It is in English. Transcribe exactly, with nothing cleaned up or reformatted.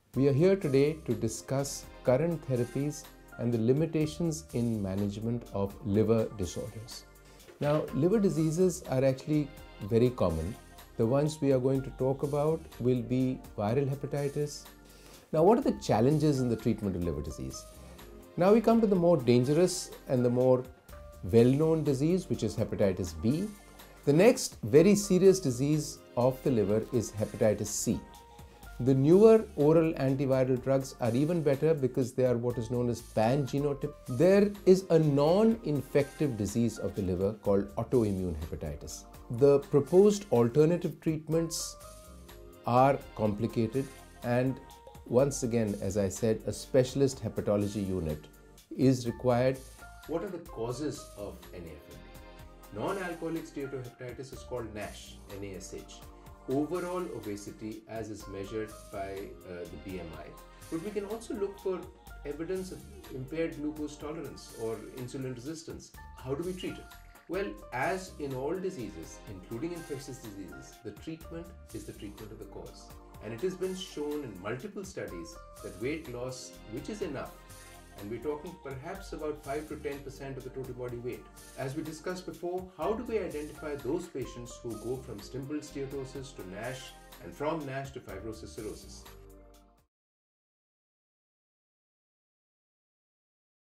We are here today to discuss current therapies and the limitations in management of liver disorders. Now, liver diseases are actually very common. The ones we are going to talk about will be viral hepatitis. Now, what are the challenges in the treatment of liver disease? Now we come to the more dangerous and the more well-known disease, which is hepatitis B. The next very serious disease of the liver is hepatitis C. The newer oral antiviral drugs are even better because they are what is known as pan-genotype. There is a non-infective disease of the liver called autoimmune hepatitis. The proposed alternative treatments are complicated, and once again, as I said, a specialist hepatology unit is required. What are the causes of N A F L D? Non-alcoholic steatohepatitis is called NASH, N A S H. Overall obesity as is measured by uh, the B M I. But we can also look for evidence of impaired glucose tolerance or insulin resistance. How do we treat it? Well, as in all diseases, including infectious diseases, the treatment is the treatment of the cause. And it has been shown in multiple studies that weight loss, which is enough, and we're talking perhaps about five to ten percent of the total body weight. As we discussed before, how do we identify those patients who go from simple steatosis to NASH and from NASH to fibrosis cirrhosis?